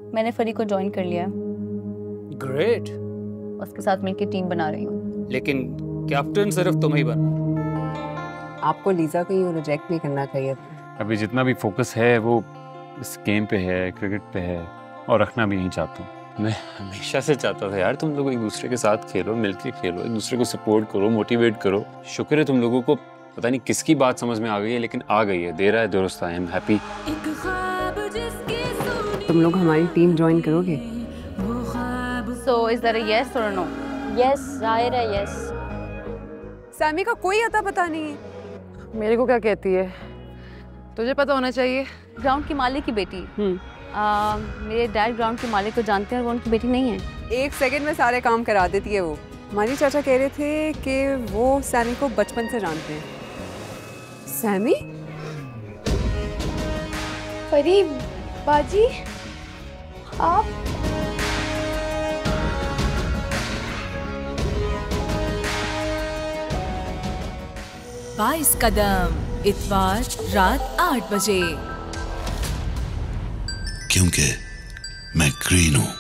मैंने फरी को ज्वाइन कर लिया। ग्रेट। उसके साथ मिलकर टीम बना रही हूँ। लेकिन कैप्टन सिर्फ तुम ही बन। आपको लीजा को ये रिजेक्ट नहीं करना चाहिए। अभी जितना भी फोकस है वो इस गेम पे है, क्रिकेट पे है, और रखना भी यही चाहता हूँ। मैं हमेशा से चाहता था यार तुम लोग एक दूसरे के साथ खेलो, मिलके खेलो, एक दूसरे को सपोर्ट करो, मोटिवेट करो। शुक्र है तुम लोगों को पता नहीं किसकी बात समझ में आ गई है, लेकिन आ गई है। दे रहा है दुरुस्त। I am happy. तुम लोग हमारी टीम ज्वाइन करोगे? So is that a yes or a no? Yes जाहिर है यस। सैमी का कोई अता पता नहीं है। मेरे को क्या कहती है? तुझे पता होना चाहिए। ग्राउंड की मालिक की बेटी। मेरे डैड ग्राउंड के मालिक को जानते हैं और वो उनकी बेटी नहीं है। 1 सेकंड में सारे काम करा देती है वो। हमारी चाचा कह रहे थे कि वो सैमी को बचपन से जानते हैं। सैमी? परी बाजी आप 22 कदम इतवार रात 8 बजे। क्योंकि मैं ग्रीन हूं।